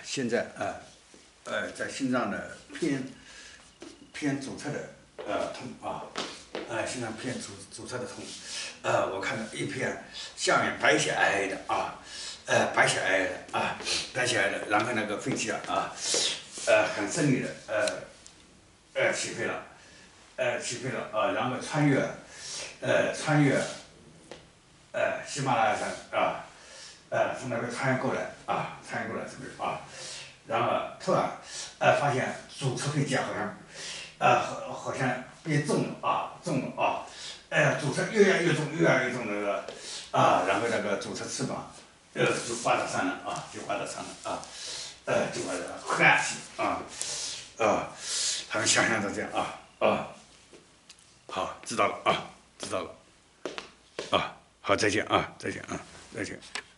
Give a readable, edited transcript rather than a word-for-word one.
现在在心脏的偏左侧的痛啊，心脏偏左侧的痛，我看到一片下面白血皑的啊，白血皑的啊，白血皑的，然后那个肺气很顺利的起飞了，啊，然后穿越喜马拉雅山啊，从那边穿越过来这边啊，然后突然发现左侧肺气好像好像变重了啊，左侧越来越重那个然后那个左侧翅膀就挂到上了啊，就挂到呼啦气他们想象的这样好，知道了，好，再见再见。